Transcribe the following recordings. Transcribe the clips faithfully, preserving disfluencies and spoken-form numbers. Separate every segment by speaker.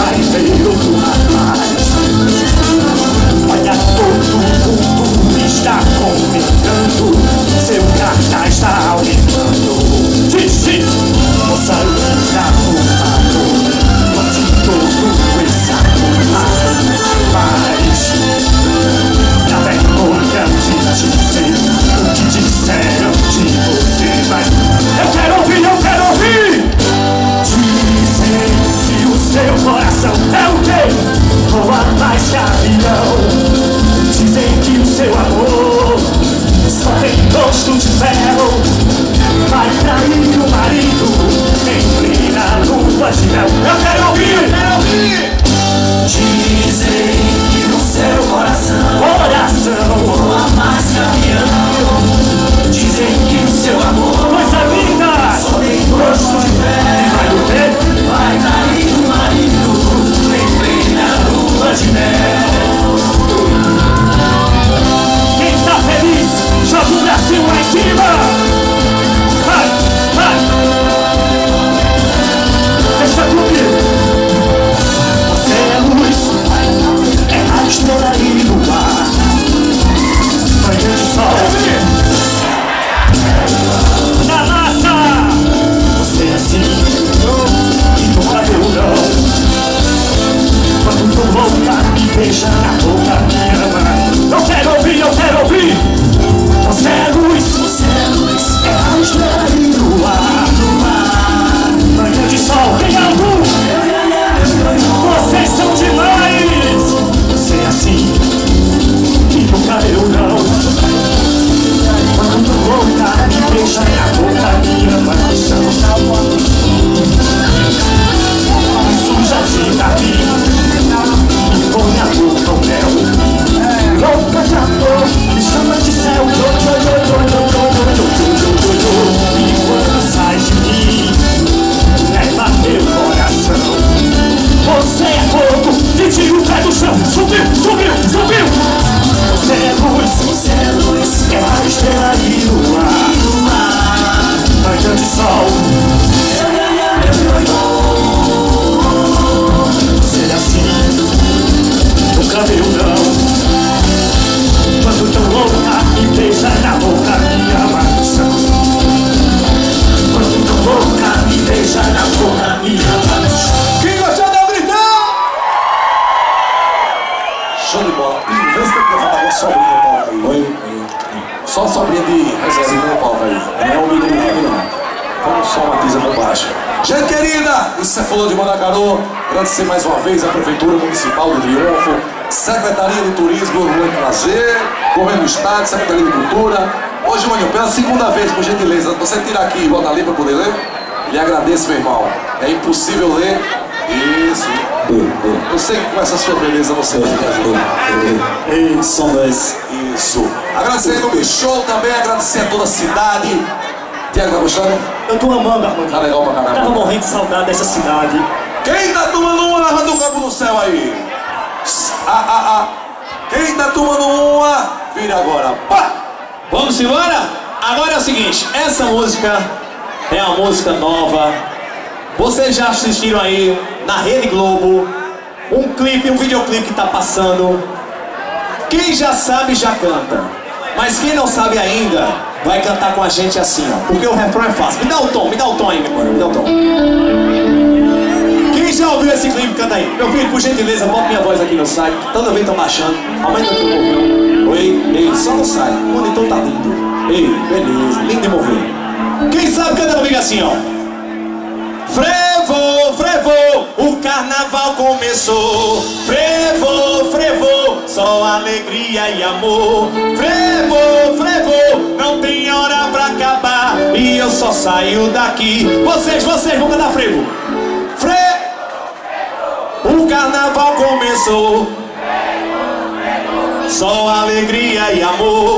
Speaker 1: vai ver outro rapaz. Olha, todo mundo está comentando, seu cartaz está aumentando. Diz, diz, moça linda no mato, mas todo esse amor faz. Dá vergonha de dizer o que disseram de você, mas eu quero ouvir, eu quero ouvir. Dizem que o seu coração é o quê? Voa mais que avião. Dizem que o seu amor só tem gosto de ferro. Vai trair o marido em plena lua de mel. Eu quero ouvir, eu quero ouvir. Dizem que no seu coração, coração voa mais que avião. Dizem que o seu amor, coisa linda, só tem gosto de ferro. Vai o quê? Vai trair o marido em plena lua de mel. Quem tá feliz, joga o Brasil lá em cima. Vai, vai. Deixa comigo. Você é luz, é a estrela e lua, manhã de sol na massa. Você é assim, e nunca deu não. Quando tô louca, me beija na boca, me ama. Eu quero ouvir, eu quero ouvir. Você é luz, você é luz, é a estrela e lua, lua, manhã de sol, tem a luz. Vocês são demais. Você é assim, que nunca deu não. Quando tô louca, me beija na boca, me ama. Me suja de capim, me põe a boca ao mel. Louca de amor, me chama de céu. E quando sai de mim, leva meu coração. Você é fogo, que tira o pé do chão. Subiu, subiu, subiu. Você é luz, você é luz, é a estrela e lua, lua, manhã de sol. Você é assim, nunca deu não. Quando tão louca, me beija na boca, me ama. Quando tão louca, me beija na boca, me ama.
Speaker 2: Quem gostou dá um gritão? Show de bola. Vê se tem que levantar uma sobrinha no palco aí. Oi? Só sobrinha de reserva no palco aí. Não é um menino não. Vamos só uma pisa por baixo. Gente querida, isso é Fulano de Mandacaru. Agradecer mais uma vez a Prefeitura Municipal do Triunfo, Secretaria de Turismo, Rua e Prazer, Governo do Estado, Secretaria de Cultura. Hoje, Maninho, pela segunda vez, por gentileza, você tira aqui e bota ali para poder ler? Lhe agradeço, meu irmão. É impossível ler. Isso. Eu sei que com essa sua beleza você vai fazer.
Speaker 1: São dois.
Speaker 2: Isso. Agradecendo o show também, agradecer a toda a cidade. Tiago, tá gostando?
Speaker 1: Eu tô amando, Armando.
Speaker 2: Tá legal pra caramba.
Speaker 1: Tava morrendo de saudade dessa cidade.
Speaker 2: Quem tá tomando uma, levanta o campo no céu aí. Ah, ah, ah. Quem tá tomando uma, vira agora. Pá!
Speaker 3: Vamos embora? Agora é o seguinte, essa música é uma música nova. Vocês já assistiram aí na Rede Globo um clipe, um videoclipe que tá passando. Quem já sabe já canta, mas quem não sabe ainda vai cantar com a gente assim, ó, porque o refrão é fácil. Me dá o tom, me dá o tom aí, meu mano, me dá o tom. Quem já ouviu esse clipe, canta aí. Meu filho, por gentileza, bota minha voz aqui no site. Toda vez tô baixando, aumenta aqui o volume. Oi, ei, só não sai, o monitor tá lindo. Ei, beleza, lindo de morrer. Quem sabe canta comigo assim, ó. Frevo, frevo, o carnaval começou. Frevo, frevo, só alegria e amor. Frevo, frevo, não tem hora pra acabar e eu só saio daqui. Vocês, vocês vão cantar frevo. Frevo, o carnaval começou. Só alegria e amor.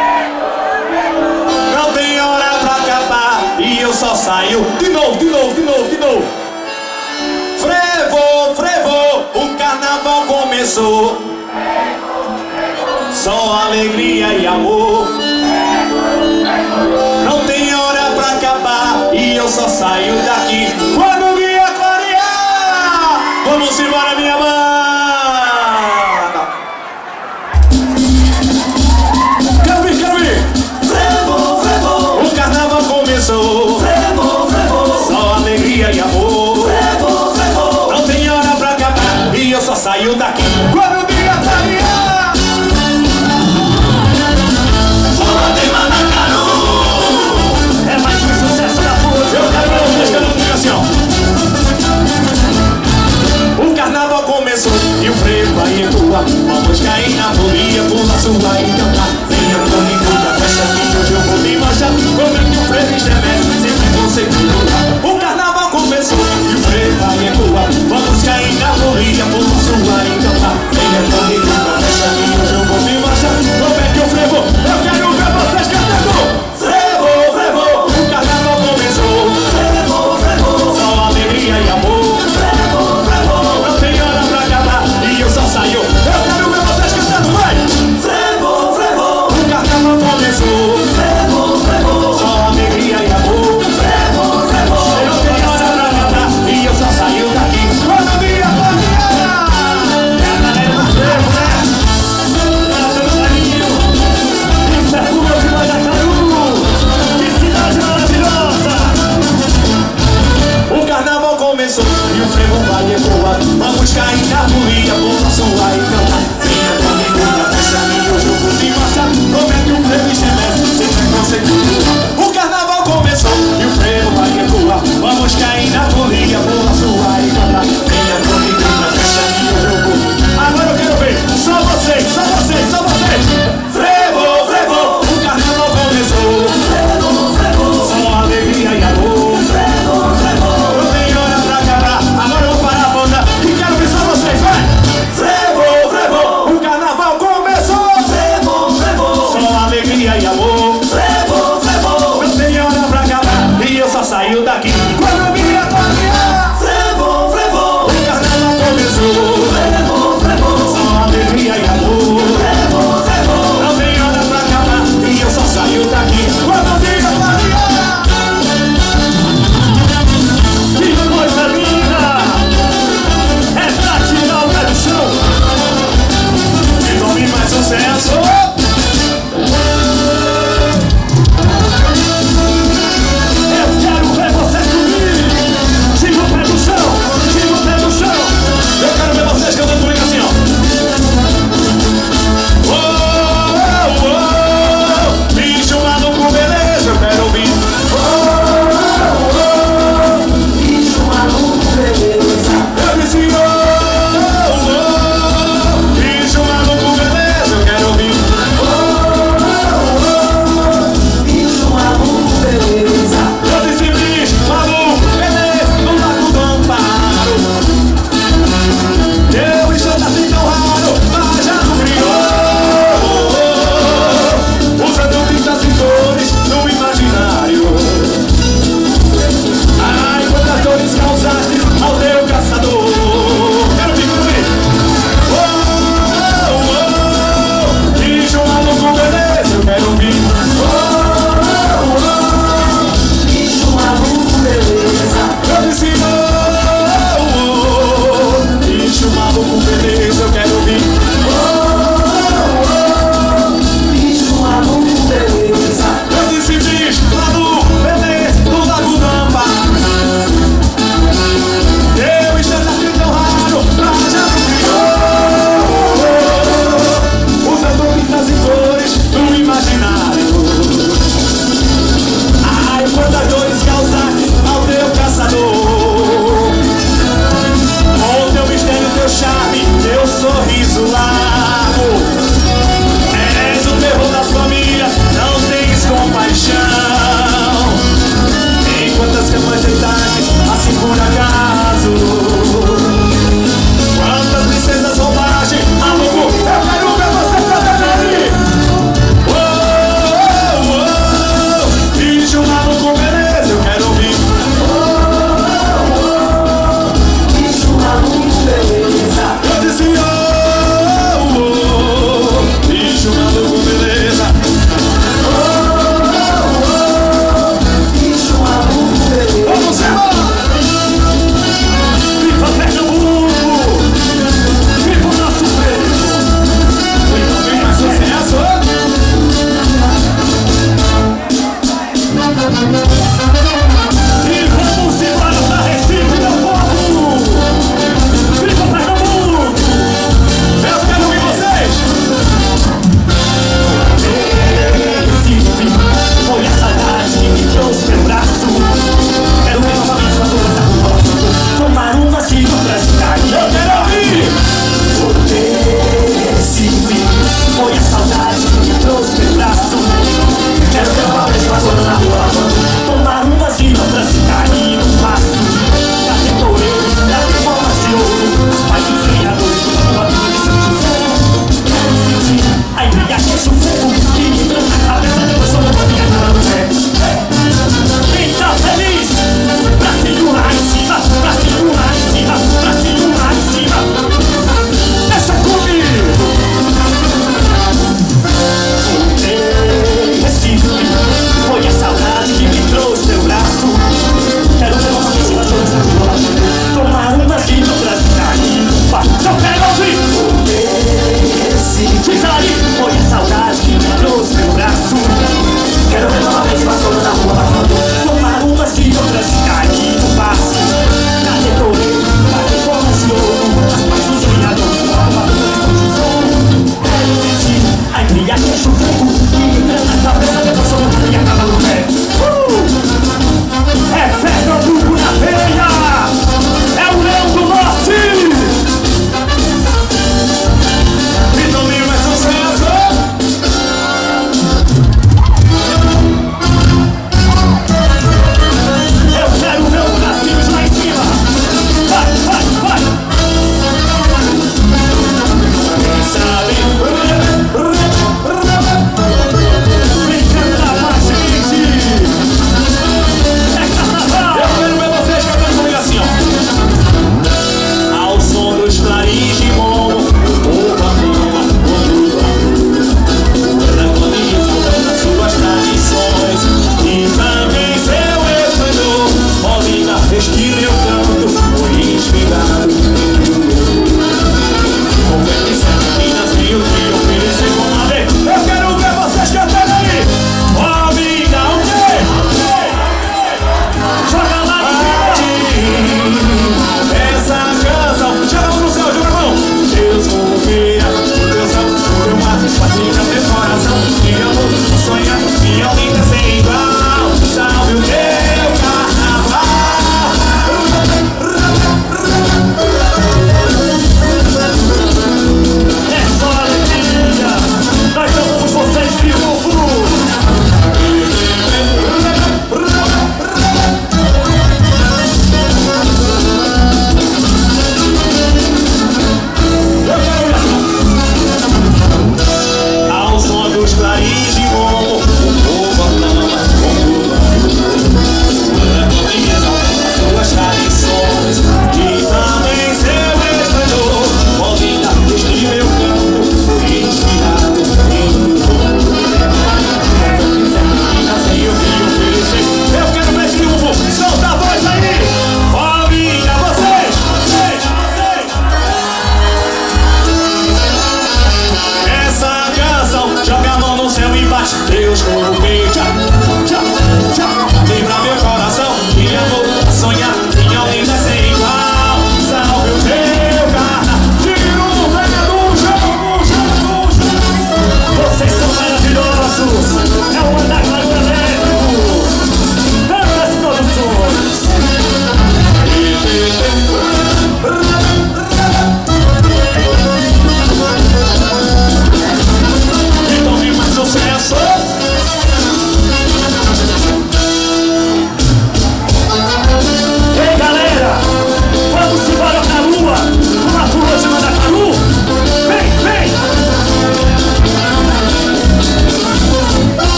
Speaker 3: Não tem hora pra acabar e eu só saio. De novo, de novo, de novo, de novo. Frevo, frevo, o carnaval começou. Só alegria e amor. Não tem hora pra acabar e eu só saio daqui quando o dia clarear. Vamos embora, minha banda! Quero vir, quero vir!
Speaker 1: Frevo, frevo!
Speaker 3: O carnaval começou!
Speaker 1: Frevo, frevo!
Speaker 3: Só alegria e amor!
Speaker 1: Frevo, frevo!
Speaker 3: Não tem hora pra acabar e eu só saio daqui quando o dia clarear!
Speaker 1: Fala de Manacaro! É mais um sucesso da música!
Speaker 3: Eu quero ver vocês cantando assim, ó. O carnaval começou e o frevo aí ecoa. Vamos cair na folia, pula sua e cantar. Venha comigo que a festa aqui hoje eu vou me marchar. Como é que o frevo estremece, sempre você pular. O carnaval começou e o frevo aí ecoa. Vamos cair na folia, pula sua e cantar. Venha comigo que a festa aqui hoje eu vou me marchar. Como é que o frevo, eu quero ver vocês cantando.
Speaker 1: Frevo, frevo!
Speaker 3: O carnaval começou,
Speaker 1: Frevo, frevo!
Speaker 3: só alegria e amor.
Speaker 1: Frevo, frevo!
Speaker 3: Não tem hora pra acabar e eu só saio. Eu quero ver vocês cantando, vai!
Speaker 1: Frevo, frevo!
Speaker 3: O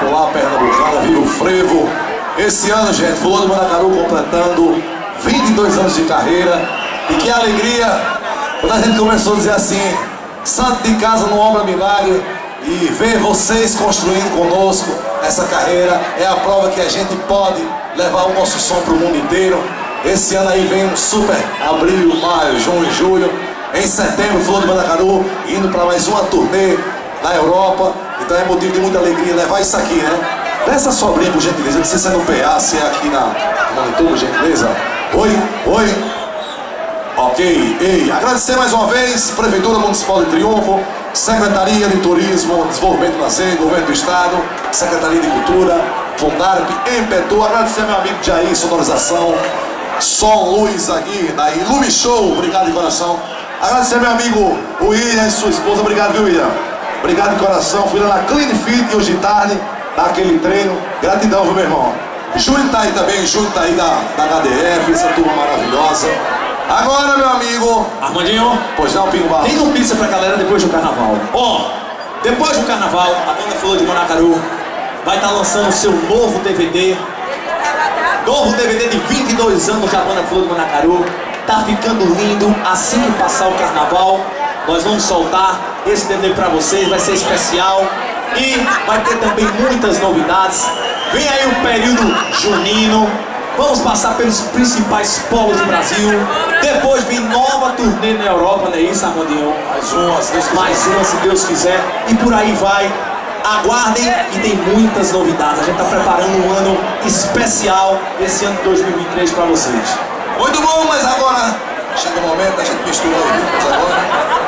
Speaker 2: popular pernambucana, viva o frevo. Esse ano, gente, Flor do Mandacaru completando vinte e dois anos de carreira. E que alegria quando a gente começou a dizer assim: santo de casa não obra milagre. E ver vocês construindo conosco essa carreira é a prova que a gente pode levar o nosso som para o mundo inteiro. Esse ano aí vem um super abril, maio, junho e julho. Em setembro, Flor do Mandacaru indo para mais uma turnê na Europa. Então é motivo de muita alegria levar isso aqui, né? Dessa sobrinha, por gentileza, não sei se é no P A, se é aqui na monitor, por gentileza. Oi, oi. Ok, ei, agradecer mais uma vez, Prefeitura Municipal de Triunfo, Secretaria de Turismo, Desenvolvimento Lazer, Governo do Estado, Secretaria de Cultura, Fundarp, Empetu, agradecer meu amigo Jair, sonorização, som, luz aqui, da Ilumi Show, obrigado de coração. Agradecer meu amigo William e sua esposa, obrigado, viu, William? Obrigado de coração, fui lá na Clean Fit hoje de tarde, daquele treino, gratidão, viu, meu irmão? Júlio tá aí também, Júlio tá aí da, da H D F, essa turma maravilhosa. Agora, meu amigo
Speaker 3: Armandinho,
Speaker 2: pois não, Pingo Barros.
Speaker 3: tem notícia pra galera depois do carnaval. Ó, oh, depois do carnaval, a banda Flor de Mandacaru vai estar tá lançando o seu novo D V D. Novo D V D de vinte e dois anos da banda Flor de Mandacaru. Tá ficando lindo. Assim que passar o carnaval, nós vamos soltar esse D V D pra vocês. Vai ser especial e vai ter também muitas novidades. Vem aí o período junino. Vamos passar pelos principais polos do Brasil. Depois vem nova turnê na Europa, não é isso, Armandinho?
Speaker 2: Mais uma, se Deus quiser.
Speaker 3: Mais uma, se Deus quiser. E por aí vai. Aguardem que tem muitas novidades. A gente está preparando um ano especial esse ano de dois mil e vinte e três para vocês.
Speaker 2: Muito bom, mas agora chega o momento da gente misturar os ritmos agora.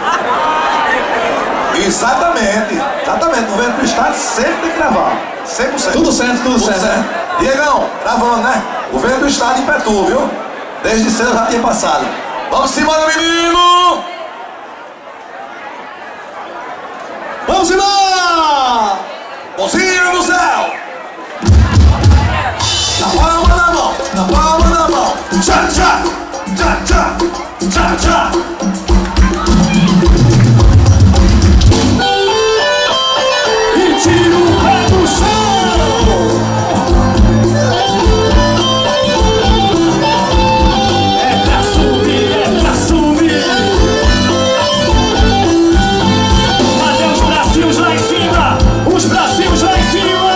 Speaker 2: Exatamente, exatamente. No governo do estado sempre tem que gravar. cem por cento.
Speaker 3: Tudo certo, tudo, tudo certo. certo.
Speaker 2: Diegão, gravando, né? Governo do estado em Petu, viu? Desde cedo já tinha passado. Vamos embora, menino!
Speaker 3: Vamos embora!
Speaker 2: Mãozinha no céu! Na palma da mão, na palma da mão. Tchá, tchá, tchá, tchá, tchá, tchá.
Speaker 1: E tira o pé do chão. É pra subir, é pra subir. Cadê os bracinhos lá em cima? Os bracinhos lá em cima.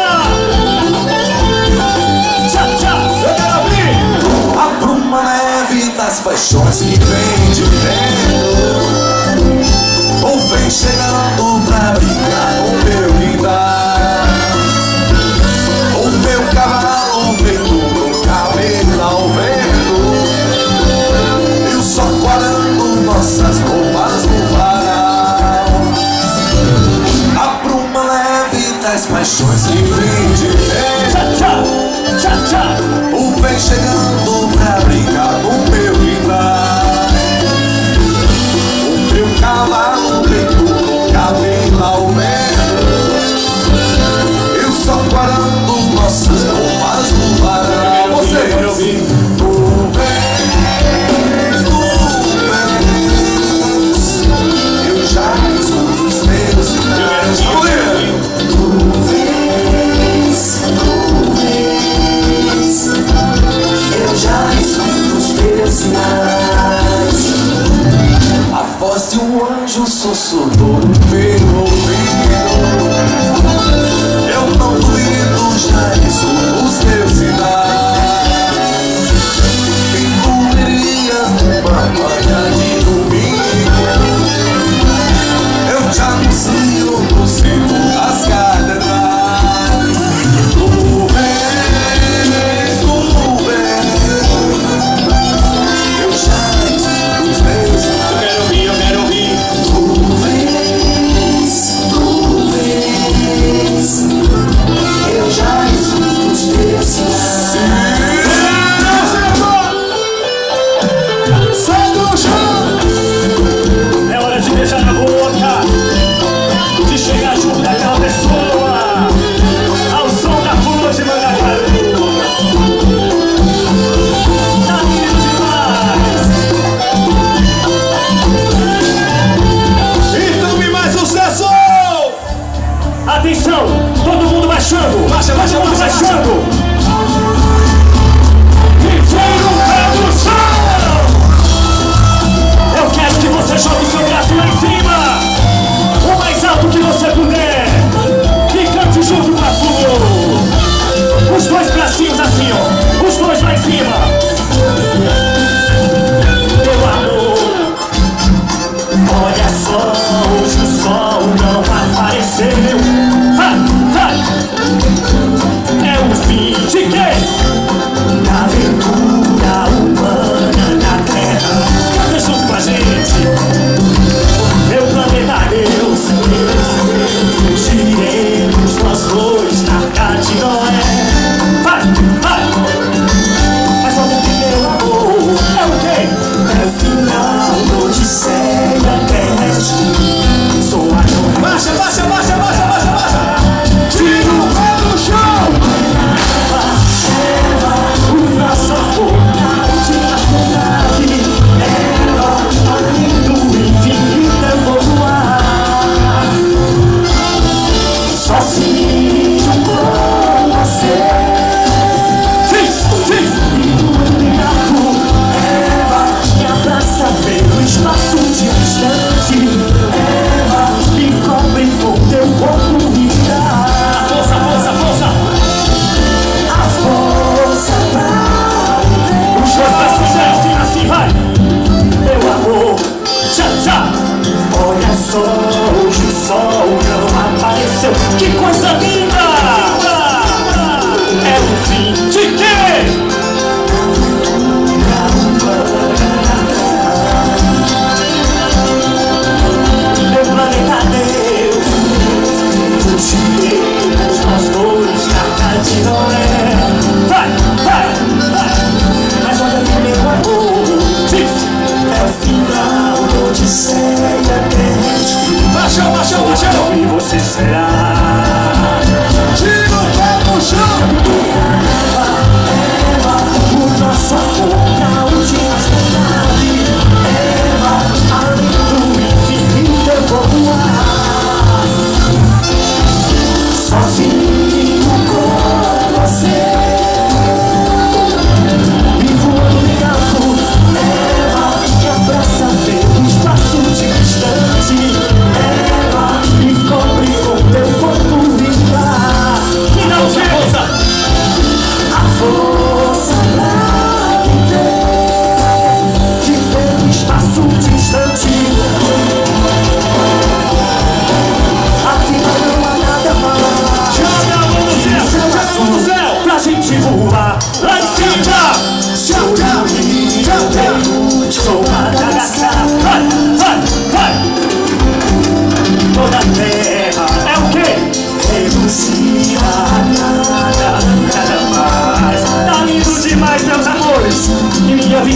Speaker 1: Tchá, tchá. Eu quero abrir.
Speaker 2: A bruma leve das paixões que vem de dentro. Ou vem chegando pra brincar com meu guindar. O meu cavalo vem no cabelo ao vento. E o sol quarando nossas roupas no varal. A bruma leve das paixões que vem de dentro.
Speaker 1: Tchá, tchá, tchá.
Speaker 2: O vem chegando pra brincar com meu guindar. O meu cavalo vem no cabelo ao vento. E o sol quarando nossas roupas no varal. Vocês, tu vens, tu vens. Eu já escuto os meus sinais. Tu vens, tu vens. Eu já escuto os teus sinais.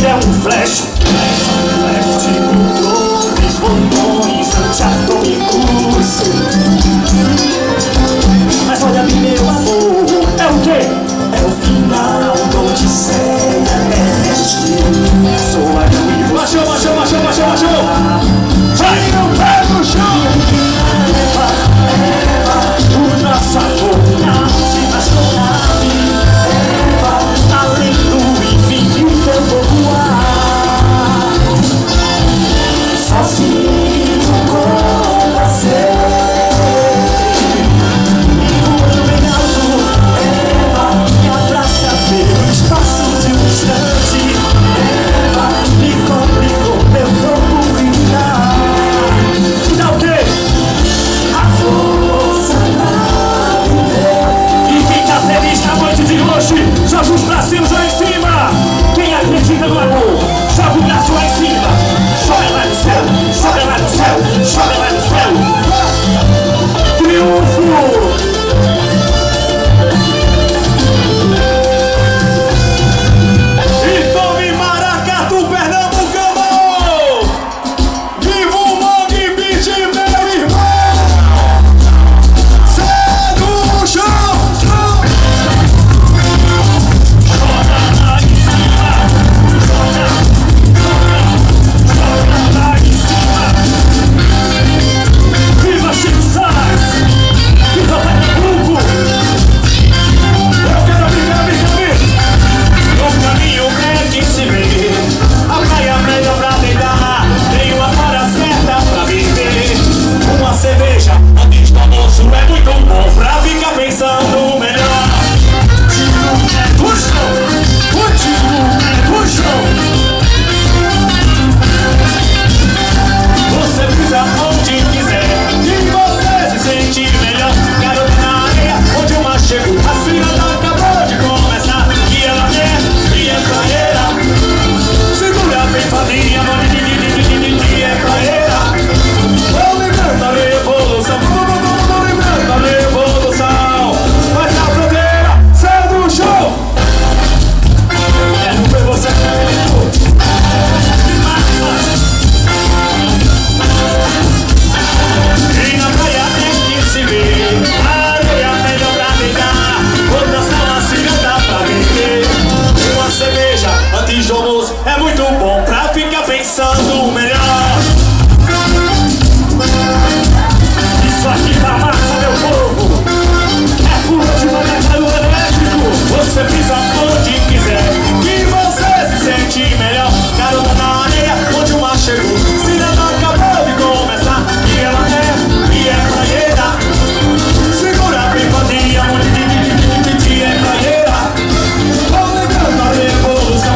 Speaker 1: vida é um flash, flash de controles, botões antiatômicos. Mas olha bem, meu amor, é o quê? É o final do Odisseia terrestre. Sou a eu.
Speaker 3: Baixou, baixou, baixou, baixou, baixou.
Speaker 1: Vai no pé no chão. Eva, Eva, o nosso amor na última astronave. Eva, além do infinito eu vou voar. Sozinho com você. E voando bem alto, Eva, me abraça pelo espaço de um instante. Eva, me cobre com meu corpo brilhar. E dá o quê? A força pra viver. E quem tá feliz na noite de hoje, joga os bracinhos lá em cima. Quem acredita no amor, joga o braço lá em cima. Joga lá no céu, joga lá no céu, joga lá no céu. Triunfo!
Speaker 3: É muito bom pra ficar pensando o melhor.
Speaker 1: Isso aqui tá massa, meu povo. É puro de material elétrico.
Speaker 3: Você pisa onde quiser e você se sente melhor. Garota na areia, onde o mar chegou. Se não acabou de começar. E ela é, e é praieira. Segura bem padrinha, onde é praieira. Vou lembrando a revolução.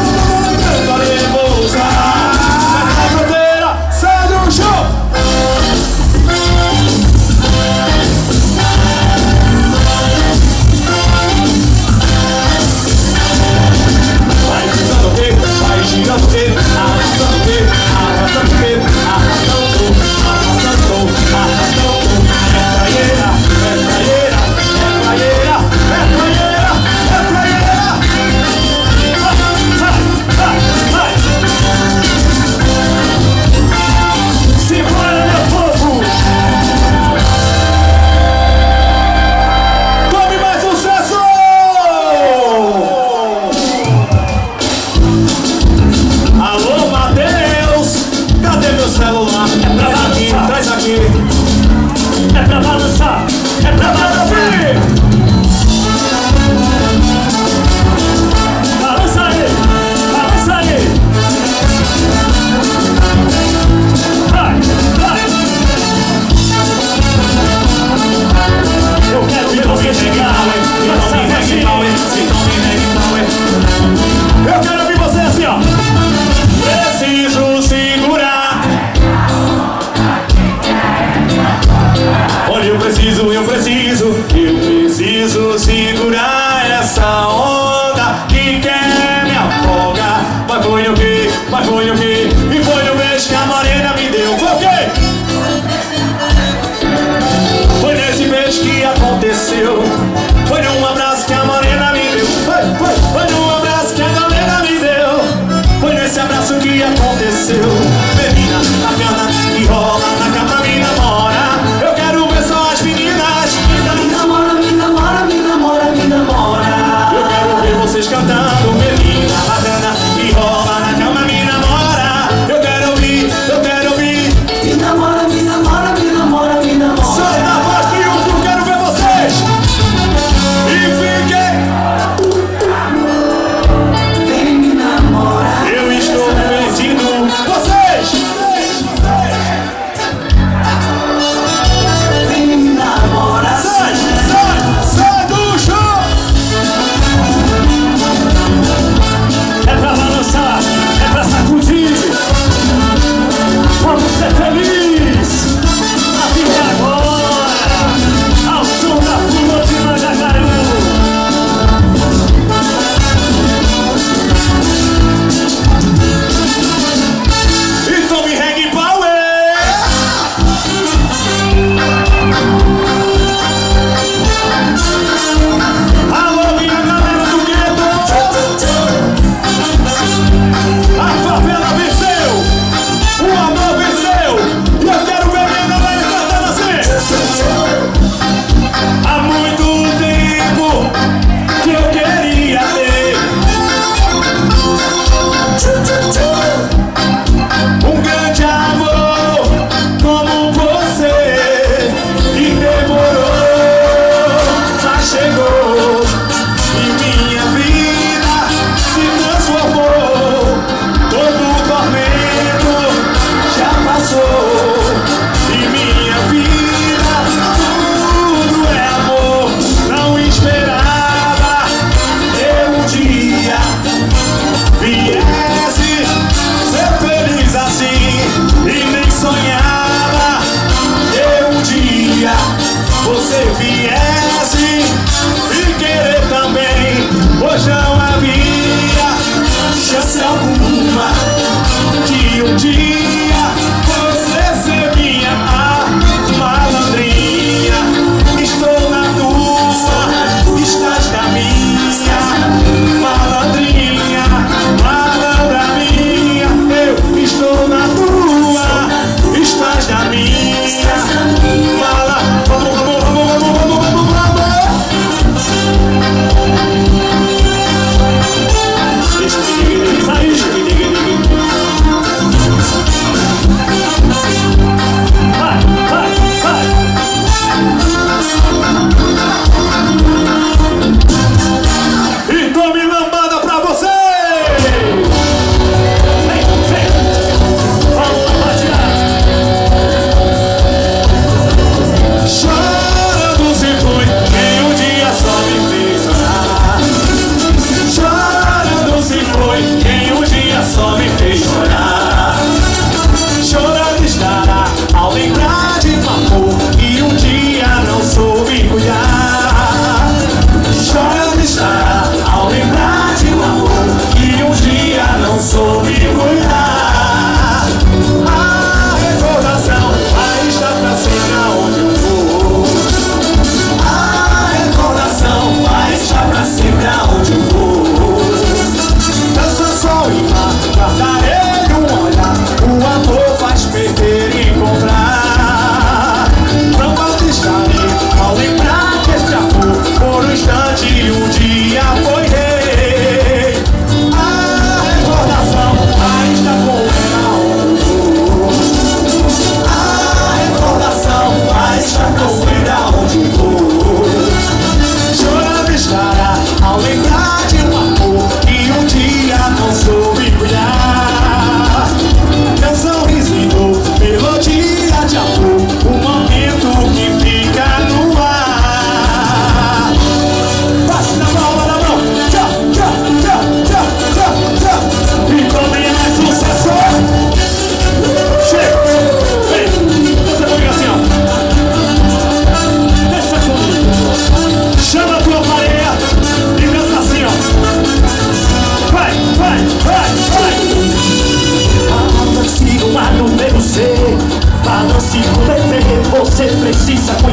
Speaker 3: Girando o dedo, arrastando o dedo, arrastando o dedo, arrastando, arrastando, arrastando. É praieira, é praieira, é praieira, é praieira, é praieira. Vai, vai, vai.
Speaker 1: Segura, meu povo.
Speaker 3: Tome mais sucesso! Alô, Matheus! Cadê meu celular?
Speaker 1: É pra
Speaker 3: Traz aqui,
Speaker 1: balançar.
Speaker 3: traz aqui.
Speaker 1: É pra balançar, é pra balançar. Balança aí, balança aí. Vai, vai. Eu quero ver você chegar.
Speaker 3: Eu quero ouvir você assim, ó. Preciso segurar. Olha, eu preciso, eu preciso, eu preciso segurar essa onda que quer me afogar. Mas foi o que, mas foi o que, e foi o beijo que a morena me deu. Foi o quê? Foi nesse beijo que aconteceu. Foi num abraço que a morena me deu. Foi, foi, foi num abraço que a morena me deu.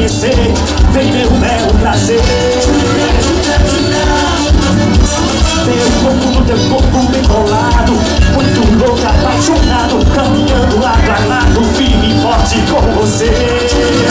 Speaker 1: esquecer. Vem meu belo prazer. Meu corpo no teu corpo bem colado, muito louco, apaixonado, caminhando lado a lado, firme e forte com você.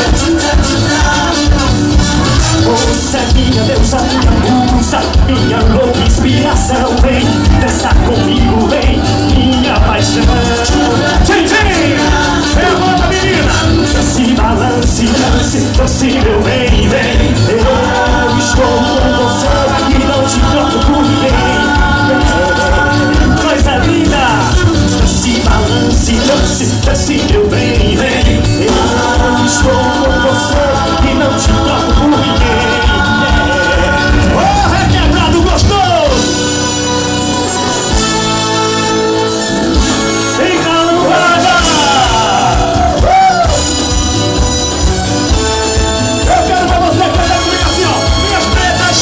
Speaker 1: Você é minha deusa, minha musa, minha louca inspiração. Vem dançar comigo, vem, minha paixão. Vem, vem, é a moda, menina. Dance, balance, dance, dance, meu bem, vem. Eu estou com você e não te troco por ninguém. Coisa linda. Dance, balance, dance, dance, meu bem, vem. Eu estou com você e não te troco por ninguém. Oh, requebrado gostoso! Fica no radar! Eu quero pra você cantar comigo assim, ó. Minhas pretas!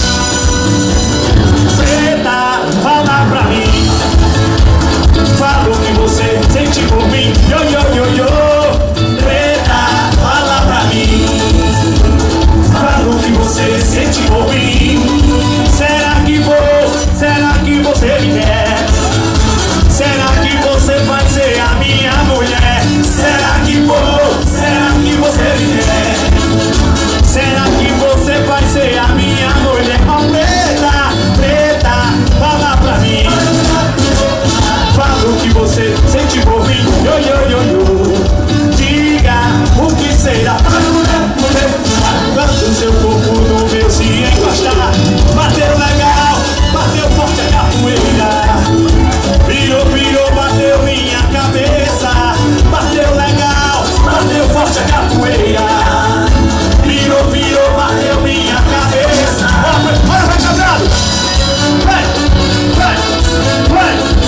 Speaker 1: Preta, fala pra mim. Fala o que você sente por mim. Yo, yo, yo, yo. Preta, fala pra mim. Fala o que você sente por mim. Será que vou? Será que você me quer? Será que você vai ser a minha mulher? Será que vou? Será que você me quer? Será que você vai ser a minha mulher? Oh, preta, preta, fala pra mim. Fala o que você sente por mim. Yo, yo, yo, yo. Diga o que será. Quando seu corpo no meu se encostar, bateu legal, bateu forte a capoeira. Virou, virou, bateu minha cabeça. Bateu legal, bateu forte a capoeira. Virou, virou, bateu minha cabeça. Olha, vai quebrado. Vai, vai, vai.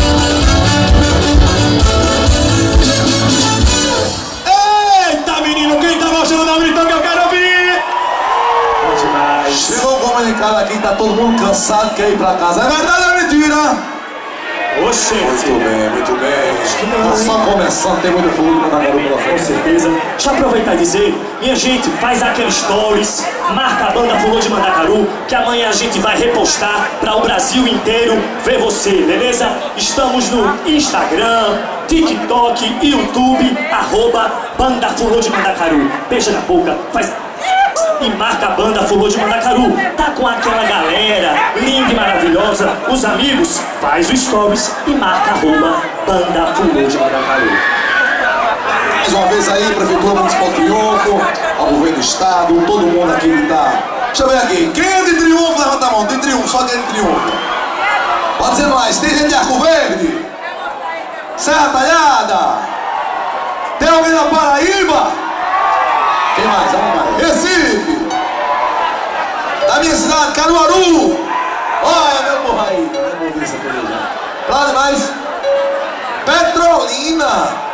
Speaker 1: Eita, menino, quem tá gostando da gritão que eu quero ouvir?
Speaker 2: Chegou um comunicado aqui, tá todo mundo cansado, quer ir pra casa. É verdade ou é mentira?
Speaker 1: Oxê,
Speaker 2: Muito bem, muito bem. Tá só começando, tem muito fogo pra dar pela
Speaker 1: com
Speaker 2: frente.
Speaker 1: certeza. Deixa eu aproveitar e dizer, minha gente, faz aqueles stories, marca a banda Fulô de Mandacaru, que amanhã a gente vai repostar para o Brasil inteiro ver você, beleza? Estamos no Instagram, TikTok, YouTube, arroba Banda Fulô de Mandacaru. Beija na boca, faz... e marca a banda Fulô de Mandacaru. Tá com aquela galera linda e maravilhosa. Os amigos, faz o stories e marca arroba Banda Fulô de Mandacaru.
Speaker 2: Mais uma vez aí, Prefeitura Municipal de Triunfo, ao governo do Estado, todo mundo aqui que tá... Deixa eu ver aqui, quem é de Triunfo, levanta a mão, de Triunfo, só quem é de Triunfo. Pode dizer mais, tem gente de Arco Verde? Serra Talhada? Tem alguém da Paraíba? Quem mais? Vamos mais. Recife! Da minha cidade, Caruaru! Olha, meu porra aí, eu vou ver essa coisa já. Pra onde mais? Petrolina!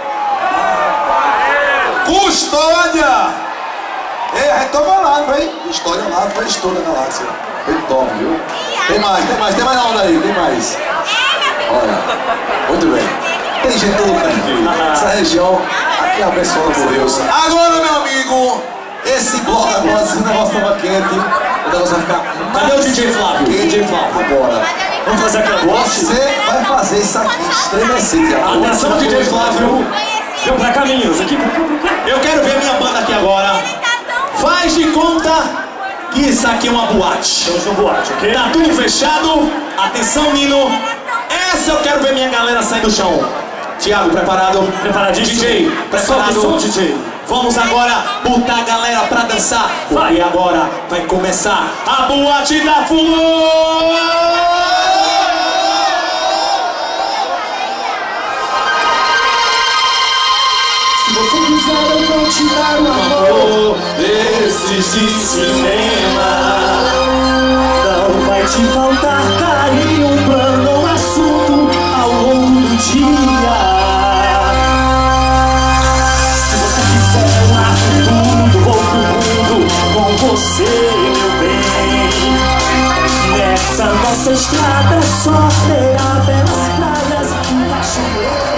Speaker 2: Custódia! É, a gente toma lá, foi? História lá, foi história da galáxia. Foi top, viu? Tem mais, tem mais, tem mais na onda aí, tem mais. Olha, muito bem. Tem gente toda aqui. Essa região aqui é abençoada por Deus. Agora, meu amigo, esse bloco agora, esse negócio tava quente. O negócio vai ficar.
Speaker 1: Cadê o D J Flávio?
Speaker 2: D J Flávio, agora.
Speaker 1: Vamos fazer aquela boate?
Speaker 2: Você vai fazer isso aqui estremecer.
Speaker 1: Atenção, D J Flávio. Vem pra cá, meninos. Aqui, pra cá, pra cá.
Speaker 3: Eu quero ver minha banda aqui agora. Faz de conta que isso aqui é uma boate.
Speaker 1: Estamos no boate, ok?
Speaker 3: Tá tudo fechado. Atenção, Nino. Essa eu quero ver minha galera sair do chão. Tiago, preparado?
Speaker 1: Preparadíssimo.
Speaker 3: D J, preparado?
Speaker 1: Sobe o som, D J.
Speaker 3: Vamos agora botar a galera pra dançar.
Speaker 1: Vai.
Speaker 3: E agora vai começar a boate da Fulô.
Speaker 1: Se você quiser, eu vou te dar um amor desses de cinema. Não vai te faltar carinho, um plano, um assunto ao longo do dia. Se você quiser, eu largo tudo, vou pro mundo com você, meu bem. Nessa nossa estrada só terá belas praias e cachoeiras.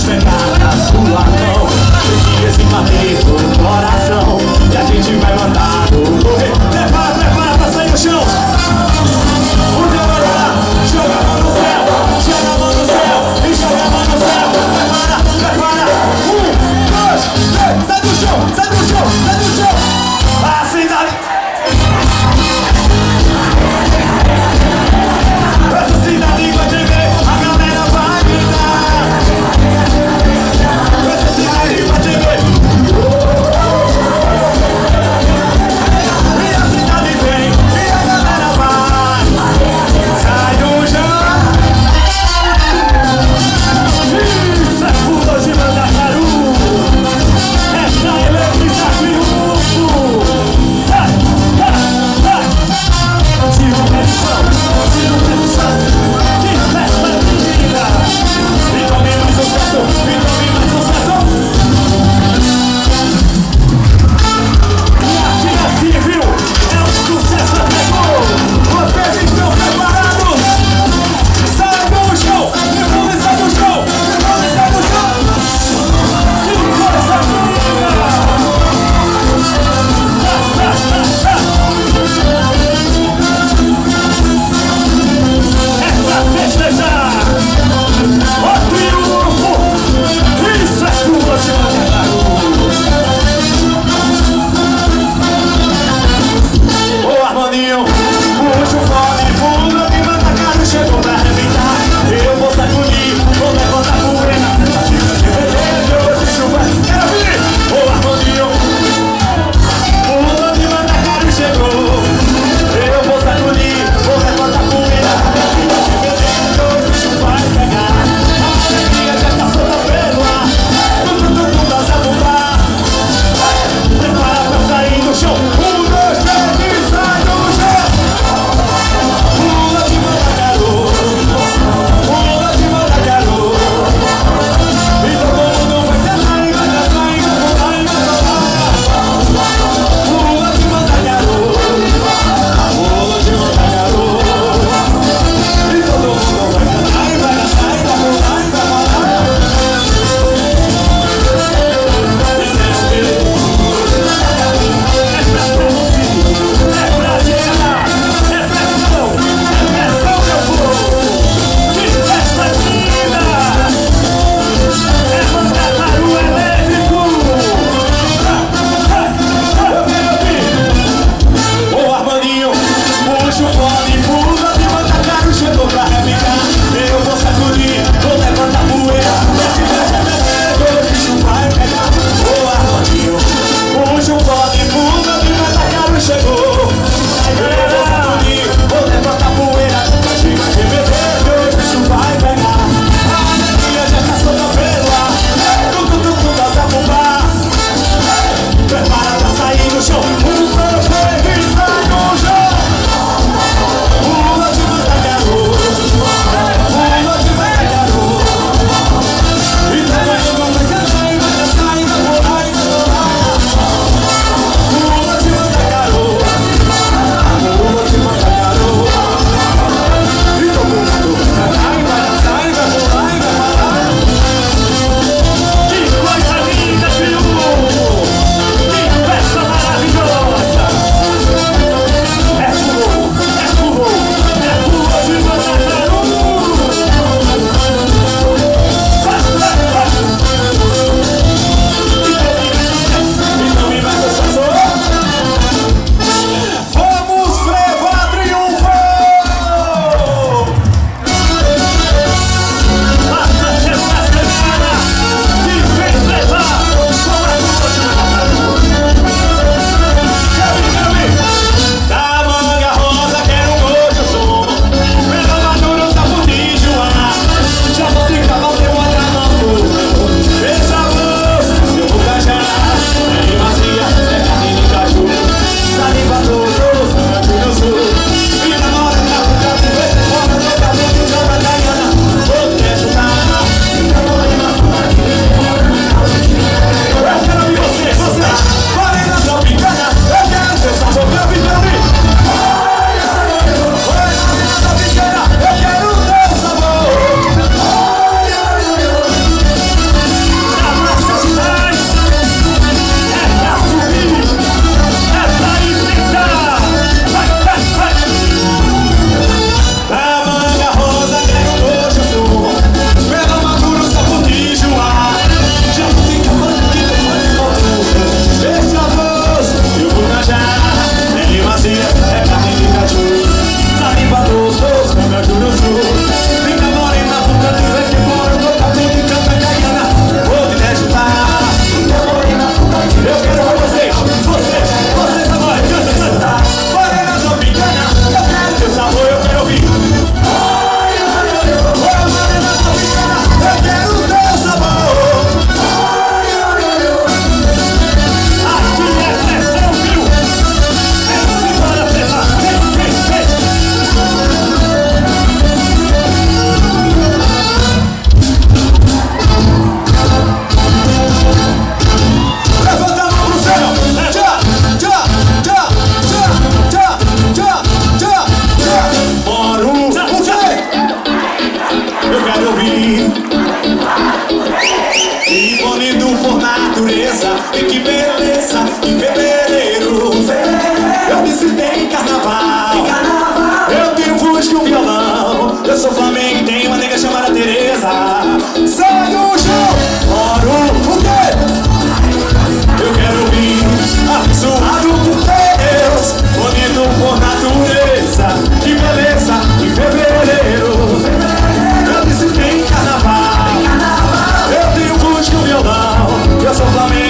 Speaker 3: pegar na sua mão. Pegue esse maneiro no coração e a gente vai mandar no correr. Prepara, prepara pra sair no chão. O teu olhar, joga a mão no céu, joga a mão no céu e joga a mão no céu. Prepara, prepara. Um, dois, três. Sai do chão, sai do chão, sai do chão. Assim dali. Assim da língua de ver, a galera vai gritar. Assim da língua de ver. E assim da natureza. E que beleza, em fevereiro eu me citei em carnaval. Eu tenho fusca e um violão. Eu sou Flamengo e tenho uma nega chamada Tereza. Sai do show! Oro, o quê? Eu quero ouvir, abençoado por Deus, bonito por natureza. Que beleza, em fevereiro eu me citei em carnaval. Eu tenho fusca e um violão. Eu sou Flamengo.